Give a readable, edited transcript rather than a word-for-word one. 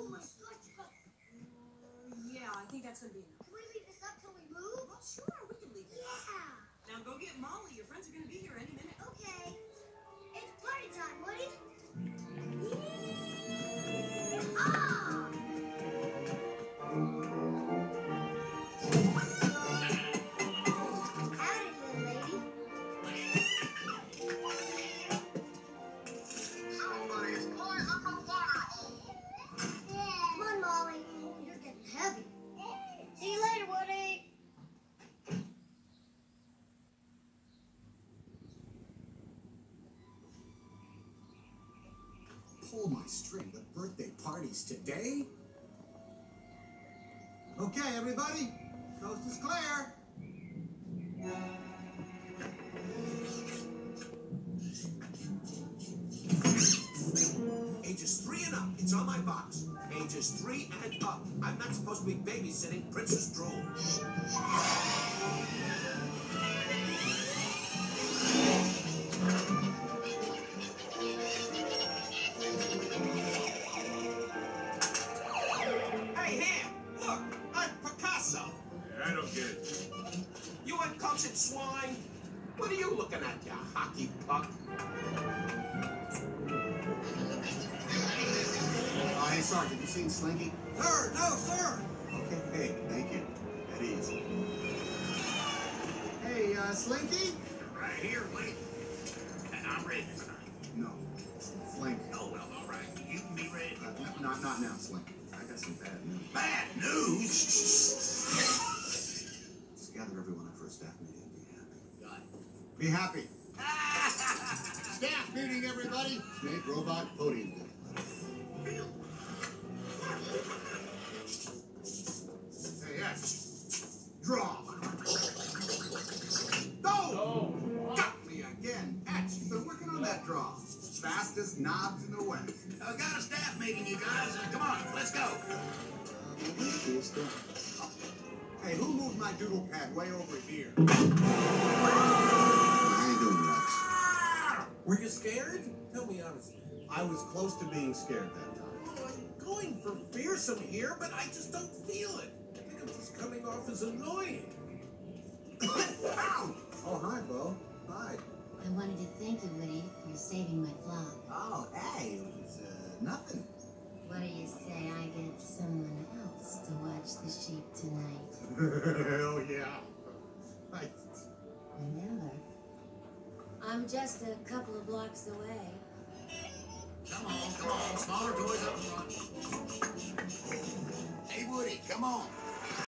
Yeah, I think that's gonna be enough. Can we leave this up till we move? Well, sure, we can leave it. Yeah. Now go get Molly. Your friends are gonna be here any minute. Okay. It's party time, Woody. Howdy, little lady. Somebody's poisoned the water hole. Come on, Molly. You're getting heavy. See you later, Woody. Pull my string. The birthday party's today? Okay, everybody. Coast is clear. Ages 3 and up. It's on my box. Ages 3 and up. I'm not supposed to be babysitting Princess Drool. Hey, Ham! Look! I'm Picasso! I don't get it. You uncultured swine! What are you looking at, you hockey puck? Hey, Sergeant, have you seen Slinky? Sir! No, sir! Okay, hey, thank you. At ease. Hey, Slinky? Right here, Woody. And I'm ready this time. No, Slink. Oh, well, all right. You can be ready. Not now, Slink. I got some bad news. Bad news? Just gather everyone up for a staff meeting and be happy. Got it. Be happy. Staff meeting, everybody. Snake, robot, podium day. Hey, yes. Draw. Go! Got me again. Etch, you've been working on that draw. Fastest knobs in the West. Got a staff meeting, you guys. Come on, let's go. Hey, who moved my doodle pad way over here? How you doing, Rex? Were you scared? Tell me honestly. I was close to being scared that time. Oh, I'm going for fearsome here, but I just don't feel it. I think I'm just coming off as annoying. Ow! Oh, hi, Bo. Hi. I wanted to thank you, Woody, for saving my flock. Oh, hey, it was, nothing. What do you say I get someone else to watch the sheep tonight? Hell yeah. Remember, I'm just a couple of blocks away. Come on. Smaller toys up front. Hey, Woody, come on.